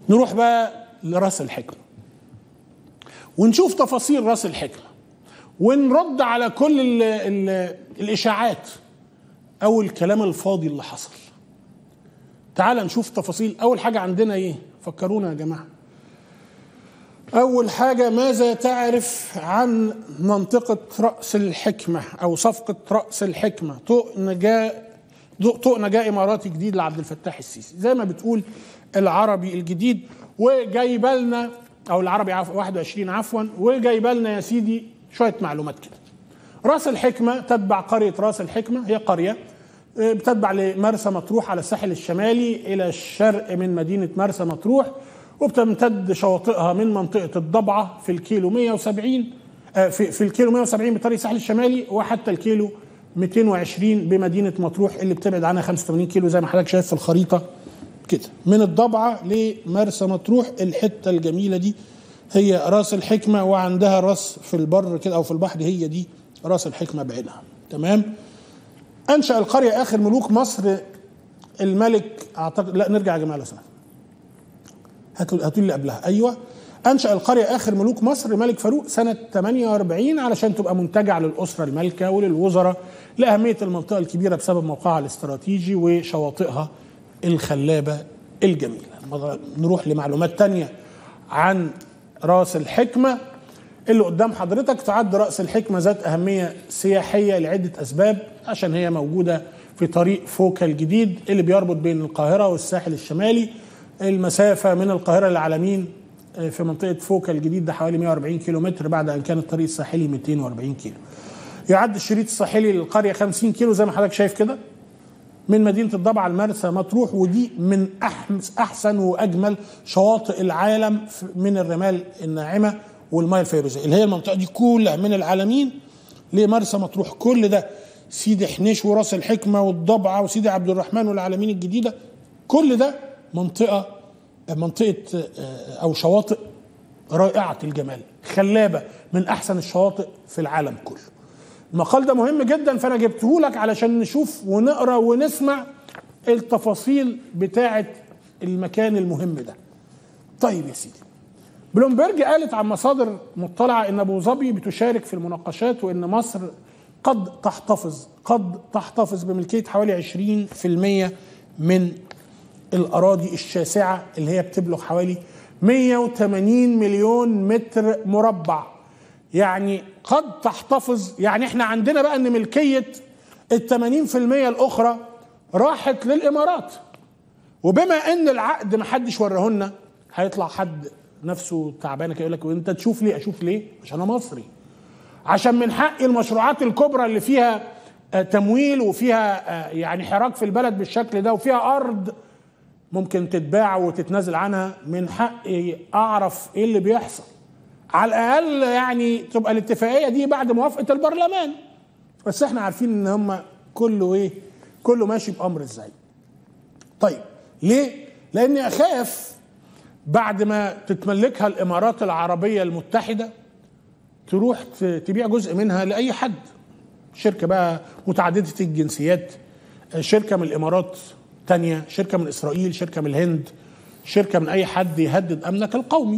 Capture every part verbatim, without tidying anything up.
نروح بقى لراس الحكمة ونشوف تفاصيل راس الحكمة ونرد على كل ال ال الإشاعات أو الكلام الفاضي اللي حصل. تعال نشوف تفاصيل. أول حاجة عندنا إيه؟ فكرونا يا جماعة. أول حاجة، ماذا تعرف عن منطقة رأس الحكمة أو صفقة رأس الحكمة؟ طوق نجاة طوق نجاة إماراتي جديد لعبد الفتاح السيسي زي ما بتقول العربي الجديد، وجايبه لنا أو العربي واحد وعشرين عفوا، وجايبه لنا يا سيدي شوية معلومات كده. راس الحكمة تتبع قرية راس الحكمة، هي قرية بتتبع لمرسى مطروح على الساحل الشمالي إلى الشرق من مدينة مرسى مطروح، وبتمتد شواطئها من منطقة الضبعة في الكيلو مئة وسبعين في, في الكيلو مئة وسبعين بطريق الساحل الشمالي، وحتى الكيلو مئتين وعشرين بمدينة مطروح اللي بتبعد عنها خمسة وثمانين كيلو زي ما حضرتك شايف في الخريطة كده. من الضبعة لمرسى مطروح الحتة الجميلة دي هي راس الحكمة، وعندها راس في البر كده أو في البحر، هي دي راس الحكمة بعينها. تمام. أنشأ القرية آخر ملوك مصر الملك، أعتقد لا نرجع يا جماعة لو سمحت، هاتوا هاتوا اللي قبلها. أيوه، أنشأ القرية آخر ملوك مصر الملك فاروق سنة ثمانية وأربعين علشان تبقى منتجع للأسرة المالكة وللوزراء، لأهمية المنطقة الكبيرة بسبب موقعها الاستراتيجي وشواطئها الخلابة الجميلة. نروح لمعلومات تانية عن راس الحكمة اللي قدام حضرتك. تعد رأس الحكمة ذات أهمية سياحية لعدة أسباب، عشان هي موجودة في طريق فوكا الجديد اللي بيربط بين القاهرة والساحل الشمالي. المسافة من القاهرة للعلمين في منطقة فوكا الجديد ده حوالي مئة وأربعين كيلو متر، بعد أن كان الطريق الساحلي مئتين وأربعين كيلو. يعد الشريط الساحلي للقرية خمسين كيلو زي ما حضرتك شايف كده، من مدينة الضبعة لمرسى مطروح، ودي من أحسن وأجمل شواطئ العالم من الرمال الناعمة والمياه الفيروزية، اللي هي المنطقة دي كلها من العلمين لمرسى مطروح. كل ده سيدي حنيش وراس الحكمة والضبعة وسيدي عبد الرحمن والعلمين الجديدة، كل ده منطقة منطقة أو شواطئ رائعة الجمال خلابة، من أحسن الشواطئ في العالم كله. المقال ده مهم جدا، فأنا جبته لك علشان نشوف ونقرأ ونسمع التفاصيل بتاعة المكان المهم ده. طيب يا سيدي، بلومبرج قالت عن مصادر مطلعة إن أبو ظبي بتشارك في المناقشات، وإن مصر قد تحتفظ قد تحتفظ بملكية حوالي عشرين بالمئة من الأراضي الشاسعة اللي هي بتبلغ حوالي مئة وثمانين مليون متر مربع. يعني قد تحتفظ، يعني احنا عندنا بقى ان ملكية ال ثمانين بالمئة الأخرى راحت للإمارات، وبما ان العقد محدش ورهولنا، هيطلع حد نفسه تعبانه كده يقول لك وانت تشوف ليه؟ اشوف ليه؟ عشان انا مصري، عشان من حق المشروعات الكبرى اللي فيها تمويل وفيها يعني حراك في البلد بالشكل ده وفيها ارض ممكن تتباع وتتنازل عنها، من حقي اعرف ايه اللي بيحصل. على الاقل يعني تبقى الاتفاقيه دي بعد موافقه البرلمان، بس احنا عارفين ان هم كله ايه؟ كله ماشي بامر ازاي. طيب ليه؟ لاني اخاف بعد ما تتملكها الامارات العربيه المتحده تروح تبيع جزء منها لاي حد، شركه بقى متعدده الجنسيات، شركه من الامارات تانية، شركه من اسرائيل، شركه من الهند، شركه من اي حد يهدد امنك القومي.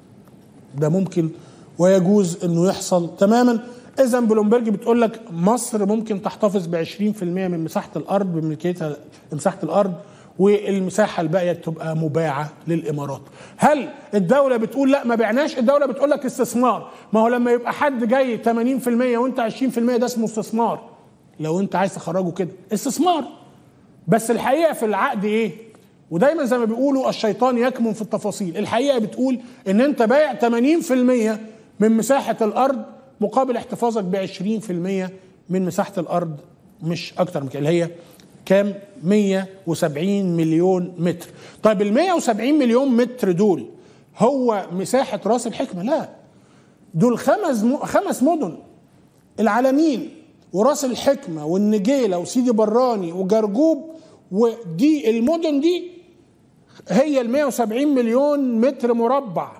ده ممكن ويجوز انه يحصل تماما. اذا بلومبرج بتقول لك مصر ممكن تحتفظ ب عشرين بالمئة من مساحه الارض، بملكيتها مساحه الارض، والمساحه الباقيه تبقى مباعه للامارات. هل الدوله بتقول لا ما بعناش؟ الدوله بتقول لك استثمار. ما هو لما يبقى حد جاي ثمانين بالمئة وانت عشرين بالمئة ده اسمه استثمار، لو انت عايز تخرجه كده استثمار. بس الحقيقه في العقد ايه؟ ودايما زي ما بيقولوا الشيطان يكمن في التفاصيل. الحقيقه بتقول ان انت بايع ثمانين بالمئة من مساحه الارض مقابل احتفاظك ب عشرين بالمئة من مساحه الارض، مش اكتر من كده، اللي هي كام؟ مئة وسبعين مليون متر. طيب ال مئة وسبعين مليون متر دول هو مساحه راس الحكمه؟ لا، دول خمس م... خمس مدن: العلمين وراس الحكمه والنجيله وسيدي براني وجرجوب، ودي المدن دي هي ال مئة وسبعين مليون متر مربع.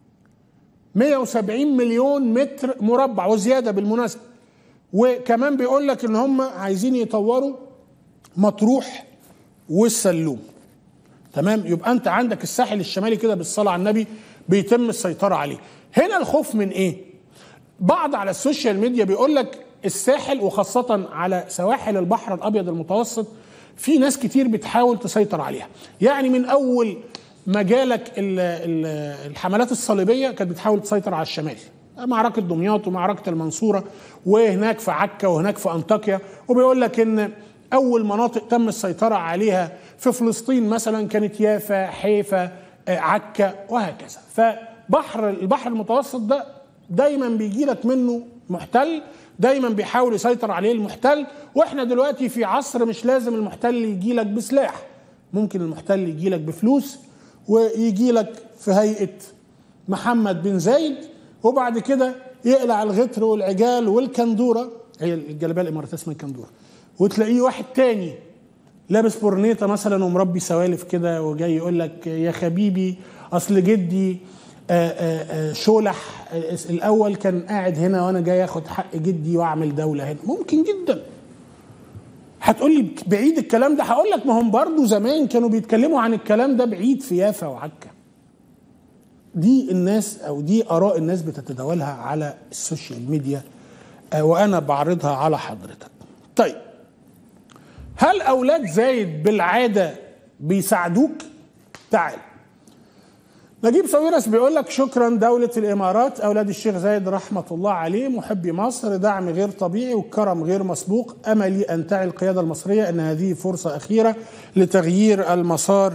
مئة وسبعين مليون متر مربع وزياده بالمناسبه. وكمان بيقول لك ان هم عايزين يطوروا مطروح والسلوم. تمام؟ يبقى انت عندك الساحل الشمالي كده بالصلاه على النبي بيتم السيطره عليه. هنا الخوف من ايه؟ بعض على السوشيال ميديا بيقول لك الساحل وخاصه على سواحل البحر الابيض المتوسط في ناس كتير بتحاول تسيطر عليها. يعني من اول ما جالك الحملات الصليبيه كانت بتحاول تسيطر على الشمال، معركه دمياط ومعركه المنصوره وهناك في عكا وهناك في انطاكيا، وبيقول لك ان اول مناطق تم السيطره عليها في فلسطين مثلا كانت يافا، حيفا، عكا وهكذا. فبحر البحر المتوسط ده دايما بيجي لك منه محتل، دايما بيحاول يسيطر عليه المحتل. واحنا دلوقتي في عصر مش لازم المحتل يجي لك بسلاح، ممكن المحتل يجي لك بفلوس ويجي لك في هيئه محمد بن زايد، وبعد كده يقلع الغتر والعجال والكندوره، هي الجلابيه الاماراتيه اسمها الكندوره، وتلاقيه واحد تاني لابس برنيطه مثلا ومربي سوالف كده وجاي يقول لك يا حبيبي اصل جدي آآ آآ شولح الاول كان قاعد هنا وانا جاي اخد حق جدي واعمل دوله هنا. ممكن جدا. هتقول لي بعيد الكلام ده، هقول لك ما هم برضه زمان كانوا بيتكلموا عن الكلام ده بعيد في يافا وعكا. دي الناس او دي اراء الناس بتتداولها على السوشيال ميديا وانا بعرضها على حضرتك. طيب هل اولاد زايد بالعاده بيساعدوك؟ تعال. نجيب ساويرس بيقول لك شكرا دولة الامارات، اولاد الشيخ زايد رحمة الله عليه محبي مصر، دعم غير طبيعي وكرم غير مسبوق، املي ان تعي القيادة المصرية ان هذه فرصة اخيرة لتغيير المسار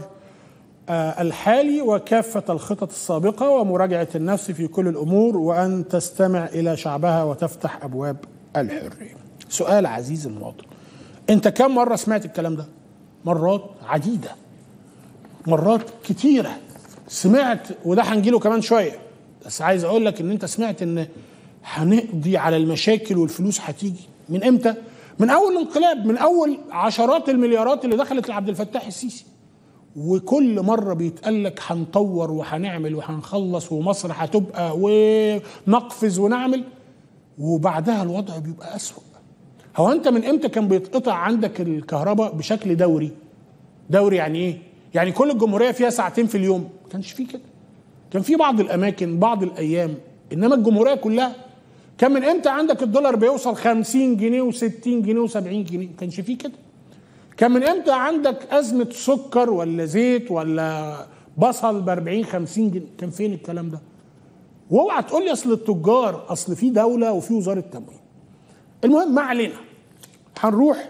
الحالي وكافة الخطط السابقة ومراجعة النفس في كل الامور، وان تستمع الى شعبها وتفتح ابواب الحرية. سؤال عزيز المواطن، انت كم مرة سمعت الكلام ده؟ مرات عديدة، مرات كتيرة سمعت، وده هنجيله كمان شوية. بس عايز اقول لك ان انت سمعت ان هنقضي على المشاكل والفلوس هتيجي من امتى؟ من اول الانقلاب، من اول عشرات المليارات اللي دخلت لعبد الفتاح السيسي. وكل مرة بيتقال لك هنطور وهنعمل وهنخلص ومصر هتبقى ونقفز ونعمل، وبعدها الوضع بيبقى أسوأ. هو انت من امتى كان بيتقطع عندك الكهرباء بشكل دوري؟ دوري يعني ايه؟ يعني كل الجمهوريه فيها ساعتين في اليوم؟ ما كانش فيه كده. كان في بعض الاماكن بعض الايام، انما الجمهوريه كلها. كان من امتى عندك الدولار بيوصل خمسين جنيه وستين جنيه وسبعين جنيه؟ ما كانش فيه كده. كان من امتى عندك ازمه سكر ولا زيت ولا بصل ب أربعين خمسين جنيه؟ كان فين الكلام ده؟ واوعى تقول لي اصل التجار، اصل في دوله وفي وزاره تموين. المهم ما علينا، هنروح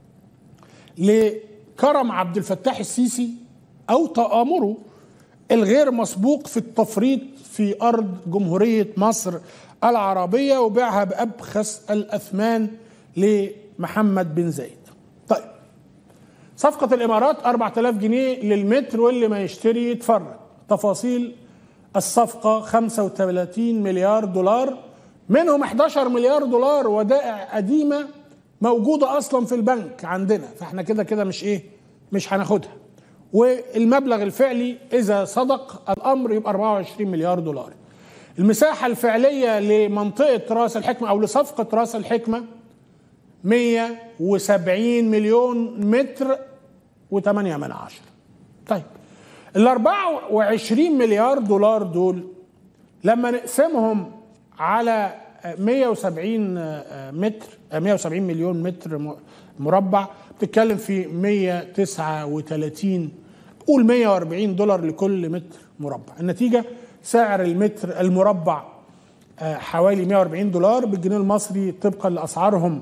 لكرم عبد الفتاح السيسي او تآمره الغير مسبوق في التفريط في ارض جمهوريه مصر العربيه وبيعها بابخس الاثمان لمحمد بن زايد. طيب صفقه الامارات أربعة آلاف جنيه للمتر، واللي ما يشتري يتفرج. تفاصيل الصفقه خمسة وثلاثين مليار دولار، منهم أحد عشر مليار دولار ودائع قديمه موجوده اصلا في البنك عندنا، فاحنا كده كده مش ايه مش هناخدها. والمبلغ الفعلي اذا صدق الامر يبقى أربعة وعشرين مليار دولار. المساحه الفعليه لمنطقه راس الحكمه او لصفقه راس الحكمه مئة وسبعين مليون متر وثمانية من عشرة. طيب ال أربعة وعشرين مليار دولار دول لما نقسمهم على مئة وسبعين متر مئة وسبعين مليون متر مربع، بتتكلم في مئة وتسعة وثلاثين، قول مئة وأربعين دولار لكل متر مربع. النتيجه سعر المتر المربع حوالي مئة وأربعين دولار بالجنيه المصري طبقا لاسعارهم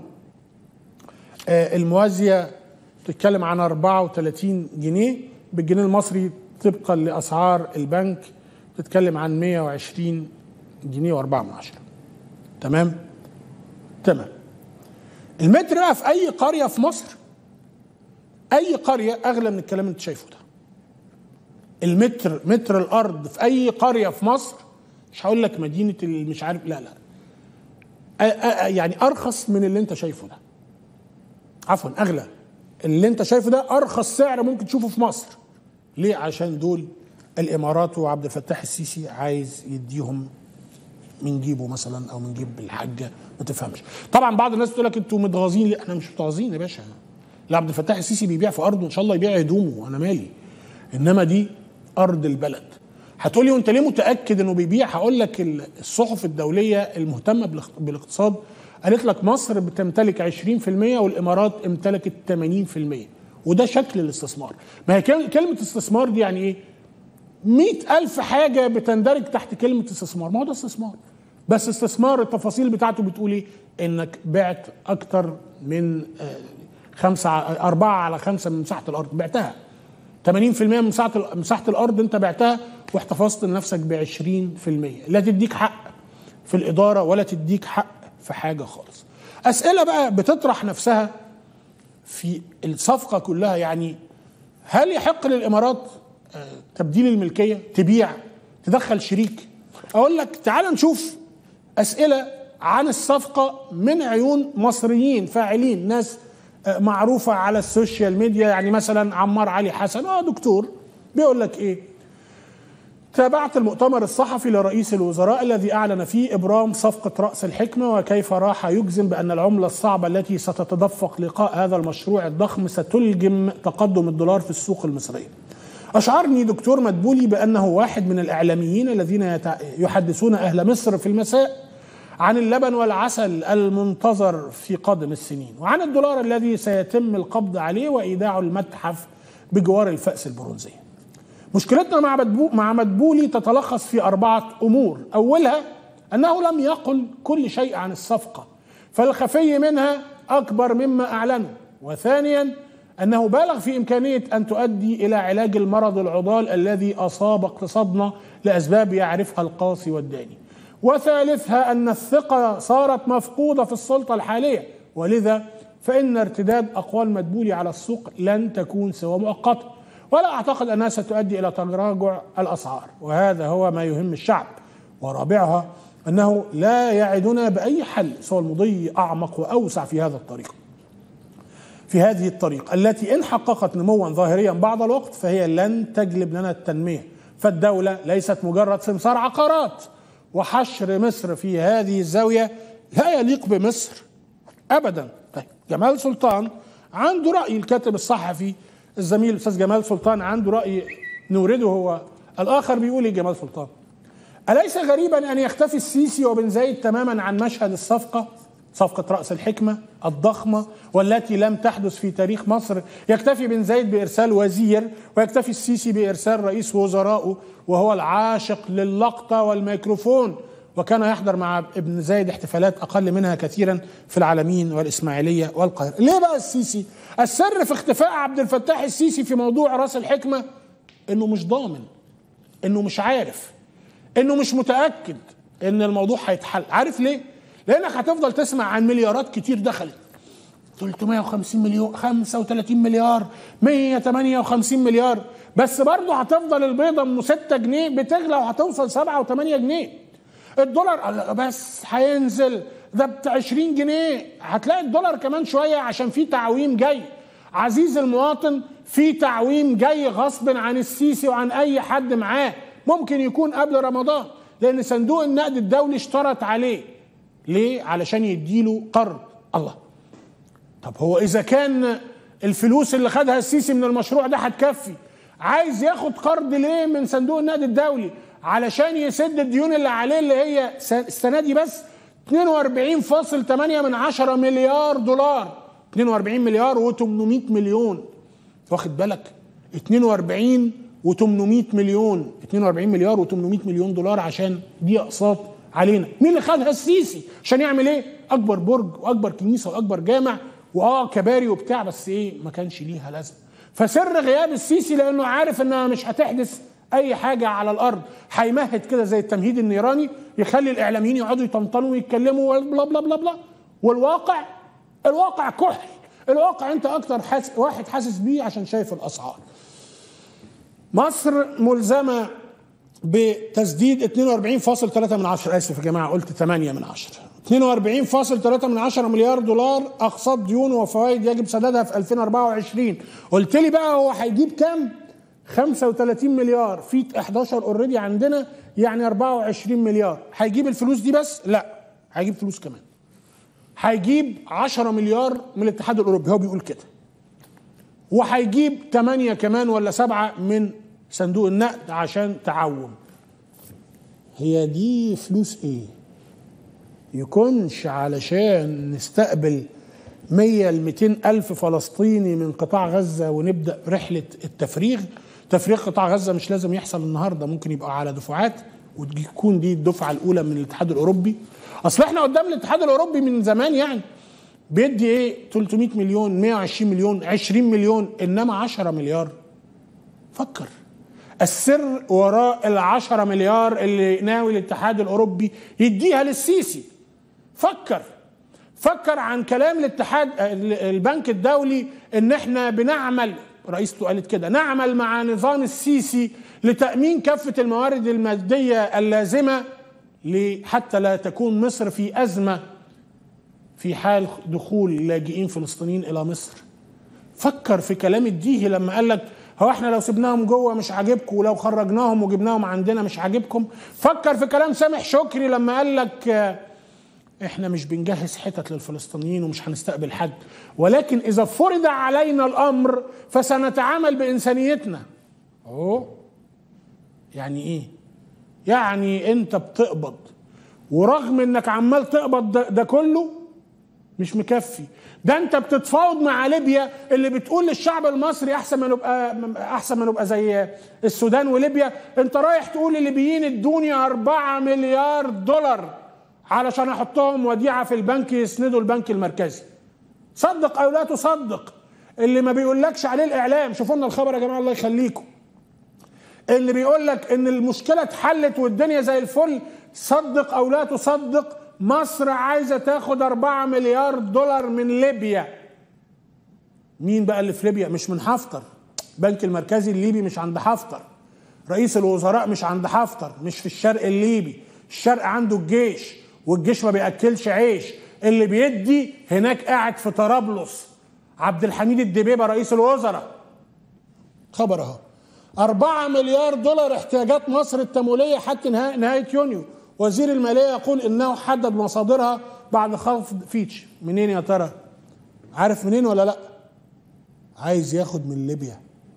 الموازيه، بتتكلم عن أربعة وثلاثين جنيه بالجنيه المصري طبقا لاسعار البنك، بتتكلم عن مئة وعشرين جنيه وأربعة من عشرة. تمام؟ تمام. المتر بقى في اي قريه في مصر، اي قريه اغلى من الكلام اللي انت شايفه ده. المتر متر الارض في اي قريه في مصر، مش هقول لك مدينه مش عارف، لا لا أ أ يعني ارخص من اللي انت شايفه ده. عفوا اغلى. اللي انت شايفه ده ارخص سعر ممكن تشوفه في مصر. ليه؟ عشان دول الامارات وعبد الفتاح السيسي عايز يديهم من جيبه مثلا او من جيب الحاجه، ما تفهمش. طبعا بعض الناس بتقول لك انتوا متغاظين. لا احنا مش متغاظين يا باشا. لا، عبد الفتاح السيسي بيبيع في ارضه، ان شاء الله يبيع هدومه، انا مالي. انما دي ارض البلد. هتقولي وانت ليه متاكد انه بيبيع؟ هقول لك الصحف الدوليه المهتمه بالاقتصاد قالت لك مصر بتمتلك عشرين في المية والامارات امتلكت ثمانين في المية، وده شكل الاستثمار. ما هي كلمه استثمار دي يعني ايه؟ مئة ألف حاجه بتندرج تحت كلمه استثمار، ما هو ده استثمار. بس استثمار التفاصيل بتاعته بتقول ايه؟ انك بعت اكتر من خمسة أربعة على خمسة من مساحه الارض، بعتها ثمانين في المية من مساحه مساحه الارض انت بعتها، واحتفظت لنفسك ب عشرين في المية. لا تديك حق في الاداره ولا تديك حق في حاجه خالص. اسئله بقى بتطرح نفسها في الصفقه كلها، يعني هل يحق للامارات تبديل الملكيه؟ تبيع؟ تدخل شريك؟ اقول لك تعال نشوف اسئله عن الصفقه من عيون مصريين فاعلين، ناس معروفه على السوشيال ميديا، يعني مثلا عمار علي حسن اه دكتور بيقول لك ايه: تابعت المؤتمر الصحفي لرئيس الوزراء الذي اعلن فيه ابرام صفقه راس الحكمه، وكيف راح يجزم بان العمله الصعبه التي ستتدفق لقاء هذا المشروع الضخم ستلجم تقدم الدولار في السوق المصريه. أشعرني دكتور مدبولي بأنه واحد من الإعلاميين الذين يحدثون أهل مصر في المساء عن اللبن والعسل المنتظر في قادم السنين، وعن الدولار الذي سيتم القبض عليه وإيداعه المتحف بجوار الفأس البرونزية. مشكلتنا مع مع مدبولي تتلخص في أربعة أمور. أولها أنه لم يقل كل شيء عن الصفقة، فالخفي منها أكبر مما أعلنه. وثانيا أنه بالغ في إمكانية أن تؤدي إلى علاج المرض العضال الذي أصاب اقتصادنا لأسباب يعرفها القاصي والداني. وثالثها أن الثقة صارت مفقودة في السلطة الحالية، ولذا فإن ارتداد أقوال مدبولي على السوق لن تكون سوى مؤقتة، ولا أعتقد أنها ستؤدي إلى تراجع الأسعار، وهذا هو ما يهم الشعب. ورابعها أنه لا يعدنا بأي حل سوى المضي أعمق وأوسع في هذا الطريق في هذه الطريق التي إن حققت نموا ظاهريا بعض الوقت فهي لن تجلب لنا التنمية. فالدولة ليست مجرد سمسار عقارات، وحشر مصر في هذه الزاوية لا يليق بمصر أبدا. طيب جمال سلطان عنده رأي، الكاتب الصحفي الزميل الأستاذ جمال سلطان عنده رأي نورده هو الآخر. بيقول إيه جمال سلطان؟ أليس غريبا أن يختفي السيسي وبن زايد تماما عن مشهد الصفقة، صفقة رأس الحكمة الضخمة والتي لم تحدث في تاريخ مصر؟ يكتفي بن زايد بإرسال وزير، ويكتفي السيسي بإرسال رئيس وزرائه، وهو العاشق للقطة والميكروفون، وكان يحضر مع ابن زايد احتفالات أقل منها كثيرا في العلمين والإسماعيلية والقاهرة. ليه بقى السيسي؟ السر في اختفاء عبد الفتاح السيسي في موضوع رأس الحكمة إنه مش ضامن، إنه مش عارف، إنه مش متأكد إن الموضوع هيتحل. عارف ليه؟ لأنك هتفضل تسمع عن مليارات كتير دخلت، ثلاثمائة وخمسين مليون، خمسة وثلاثين مليار، مئة وثمانية وخمسين مليار، بس برضه هتفضل البيضة ام ستة جنيه بتغلى وهتوصل سبعة وثمانية جنيه. الدولار بس هينزل ده ب عشرين جنيه، هتلاقي الدولار كمان شوية عشان في تعويم جاي. عزيز المواطن، في تعويم جاي غصب عن السيسي وعن أي حد معاه، ممكن يكون قبل رمضان، لأن صندوق النقد الدولي اشترط عليه. ليه؟ علشان يديله قرض. الله، طب هو إذا كان الفلوس اللي خدها السيسي من المشروع ده هتكفي، عايز ياخد قرض ليه من صندوق النقد الدولي؟ علشان يسد الديون اللي عليه اللي هي السنة دي بس اثنين وأربعين فاصلة ثمانية من عشرة مليار دولار، اثنين وأربعين مليار وثمانمائة مليون. واخد بالك؟ اثنين وأربعين وثمانمائة مليون، اثنين وأربعين مليار وثمانمائة مليون دولار عشان دي اقساط علينا. مين اللي خدها؟ السيسي. عشان يعمل ايه؟ اكبر برج واكبر كنيسه واكبر جامع واه كباري وبتاع، بس ايه؟ ما كانش ليها لازمه. فسر غياب السيسي لانه عارف انها مش هتحدث اي حاجه على الارض، هيمهد كده زي التمهيد النيراني، يخلي الاعلاميين يقعدوا يطنطنوا ويتكلموا بلا بلا بلا بلا، والواقع الواقع كحل. الواقع انت اكتر حاس واحد حاسس بيه عشان شايف الاسعار. مصر ملزمه بتسديد اثنين وأربعين فاصلة ثلاثة من عشرة، اسف يا جماعه قلت ثمانية من عشرة، اثنين وأربعين فاصلة ثلاثة من عشرة مليار دولار اقساط ديون وفوائد يجب سدادها في ألفين وأربعة وعشرين. قلت لي بقى هو هيجيب كام؟ خمسة وثلاثين مليار، في احد عشر اوريدي عندنا، يعني أربعة وعشرين مليار. هيجيب الفلوس دي بس؟ لا، هيجيب فلوس كمان، هيجيب عشرة مليار من الاتحاد الاوروبي، هو بيقول كده، وهيجيب ثمانية كمان ولا سبعة من صندوق النقد عشان تعوم. هي دي فلوس ايه؟ يكونش علشان نستقبل مية لمئتين ألف فلسطيني من قطاع غزة ونبدأ رحلة التفريغ. تفريغ قطاع غزة مش لازم يحصل النهاردة، ممكن يبقى على دفعات وتكون دي الدفعة الأولى من الاتحاد الأوروبي. أصل احنا قدام الاتحاد الأوروبي من زمان يعني بيدي ايه؟ ثلاثمئة مليون، مئة وعشرين مليون، عشرين مليون، إنما عشرة مليار. فكر السر وراء العشرة مليار اللي ناوي الاتحاد الأوروبي يديها للسيسي. فكر فكر عن كلام الاتحاد البنك الدولي ان احنا بنعمل، رئيسته قالت كده، نعمل مع نظام السيسي لتأمين كافة الموارد المادية اللازمة حتى لا تكون مصر في أزمة في حال دخول لاجئين فلسطينيين إلى مصر. فكر في كلام الديهي لما قال لك هو احنا لو سبناهم جوه مش عاجبكم ولو خرجناهم وجبناهم عندنا مش عاجبكم. فكر في كلام سامح شكري لما قال لك احنا مش بنجهز حتت للفلسطينيين ومش هنستقبل حد، ولكن اذا فرض علينا الامر فسنتعامل بانسانيتنا. اهو يعني ايه؟ يعني انت بتقبض ورغم انك عمال تقبض ده, ده كله مش مكفي. ده انت بتتفاوض مع ليبيا اللي بتقول للشعب المصري احسن ما نبقى احسن ما نبقى زي السودان وليبيا. انت رايح تقول للليبيين ادوني أربعة مليار دولار علشان احطهم وديعه في البنك يسندوا البنك المركزي. صدق او لا تصدق اللي ما بيقولكش عليه الاعلام. شوفوا لنا الخبر يا جماعه الله يخليكم. اللي بيقول لك ان المشكله اتحلت والدنيا زي الفل، صدق او لا تصدق، مصر عايزه تاخد أربعة مليار دولار من ليبيا. مين بقى اللي في ليبيا؟ مش من حفتر. البنك المركزي الليبي مش عند حفتر. رئيس الوزراء مش عند حفتر، مش في الشرق الليبي. الشرق عنده الجيش والجيش ما بياكلش عيش. اللي بيدي هناك قاعد في طرابلس عبد الحميد الدبيبه رئيس الوزراء. خبر اهو، أربعة مليار دولار احتياجات مصر التمويليه حتى نهايه يونيو. وزير الماليه يقول انه حدد مصادرها بعد خفض فيتش. منين يا ترى؟ عارف منين ولا لا؟ عايز ياخد من ليبيا.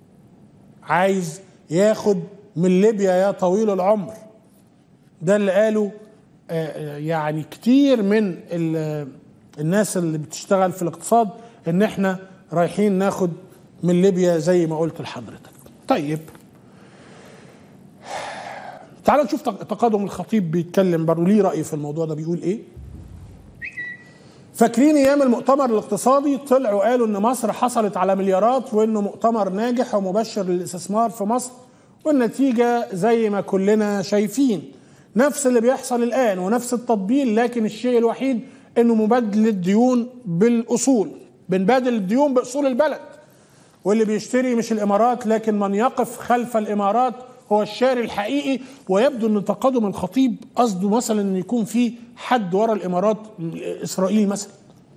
عايز ياخد من ليبيا يا طويل العمر. ده اللي قاله يعني كتير من الناس اللي بتشتغل في الاقتصاد، ان احنا رايحين ناخد من ليبيا زي ما قلت لحضرتك. طيب تعالوا نشوف تقادم الخطيب بيتكلم برضه ليه رأي في الموضوع ده. بيقول ايه؟ فاكرين ايام المؤتمر الاقتصادي طلعوا قالوا ان مصر حصلت على مليارات وانه مؤتمر ناجح ومبشر للاستثمار في مصر، والنتيجة زي ما كلنا شايفين نفس اللي بيحصل الآن ونفس التطبيل. لكن الشيء الوحيد انه مبادلة الديون بالأصول، بنبادل الديون بأصول البلد، واللي بيشتري مش الإمارات لكن من يقف خلف الإمارات هو الشاري الحقيقي. ويبدو ان تقادم الخطيب قصده مثلا ان يكون في حد ورا الإمارات، إسرائيل مثلا.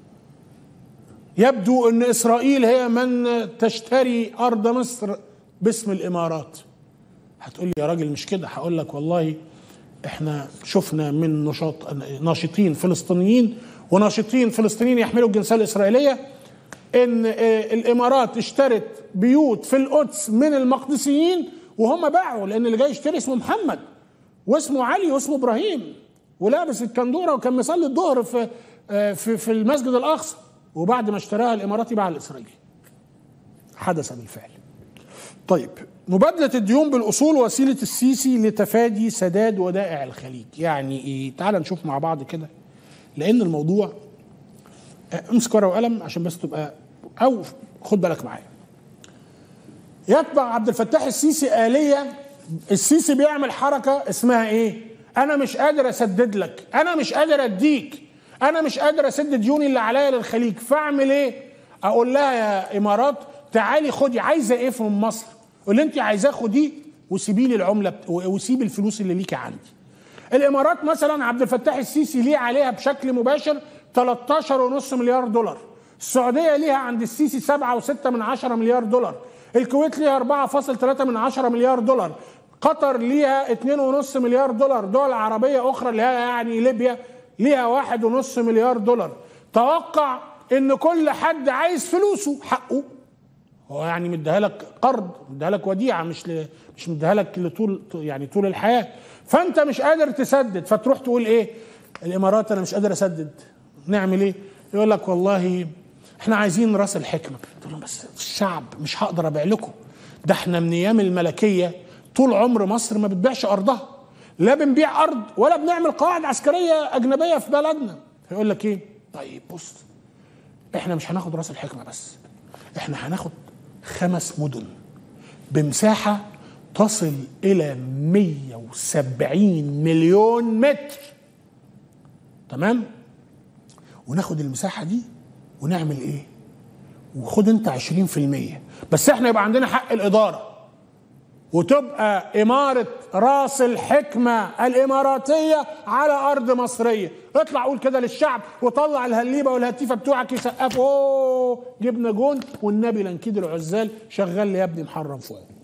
يبدو ان إسرائيل هي من تشتري أرض مصر باسم الإمارات. هتقول لي يا راجل مش كده. هقول لك والله احنا شفنا من نشاط ناشطين فلسطينيين وناشطين فلسطينيين يحملوا الجنسية الإسرائيلية ان الإمارات اشترت بيوت في القدس من المقدسيين وهم باعوا، لان اللي جاي يشتري اسمه محمد واسمه علي واسمه ابراهيم ولابس الكندوره وكان مصلي الظهر في في في المسجد الاقصى، وبعد ما اشتراها الاماراتي باع الاسرائيلي. حدث بالفعل. طيب، مبادله الديون بالاصول وسيله السيسي لتفادي سداد ودائع الخليج. يعني ايه؟ تعال نشوف مع بعض كده، لان الموضوع امسك ورقه وقلم عشان بس تبقى، او خد بالك معايا. يتبع عبد الفتاح السيسي آلية. السيسي بيعمل حركة اسمها ايه؟ انا مش قادر اسدد لك، انا مش قادر اديك، انا مش قادر اسد ديوني اللي عليا للخليج، فاعمل ايه؟ اقول لها يا امارات تعالي خدي، عايزه ايه من مصر؟ اللي انت عايزاه خديه وسيبي لي العمله وسيبي الفلوس اللي ليكي عندي. الامارات مثلا عبد الفتاح السيسي ليه عليها بشكل مباشر ثلاثة عشر ونص مليار دولار. السعوديه ليها عند السيسي سبعة وستة من عشرة مليار دولار. الكويت ليها أربعة فاصلة ثلاثة من عشرة مليار دولار. قطر ليها اثنين ونص مليار دولار. دول عربية أخرى اللي هي يعني ليبيا ليها واحد ونص مليار دولار. توقع إن كل حد عايز فلوسه حقه. هو يعني مديها لك قرض، مديها لك وديعه، مش ل... مش مديها لك لطول يعني طول الحياه، فانت مش قادر تسدد، فتروح تقول ايه؟ الامارات انا مش قادر اسدد، نعمل ايه؟ يقول لك والله احنا عايزين راس الحكمه. تقول لهم بس الشعب مش هقدر ابيع لكم، ده احنا من ايام الملكيه طول عمر مصر ما بتبيعش ارضها، لا بنبيع ارض ولا بنعمل قواعد عسكريه اجنبيه في بلدنا. يقول لك ايه؟ طيب بص، احنا مش هناخد راس الحكمه بس، احنا هناخد خمس مدن بمساحه تصل الى مية وسبعين مليون متر، تمام؟ وناخد المساحه دي ونعمل ايه؟ وخد انت عشرين في المية بس، احنا يبقى عندنا حق الاداره، وتبقى اماره راس الحكمه الاماراتيه على ارض مصريه. اطلع قول كده للشعب، وطلع الهليبه والهتيفه بتوعك يسقفوا اوه جبنا جون، والنبي لنكيد العزال شغال لي يا ابني محرم فؤاد.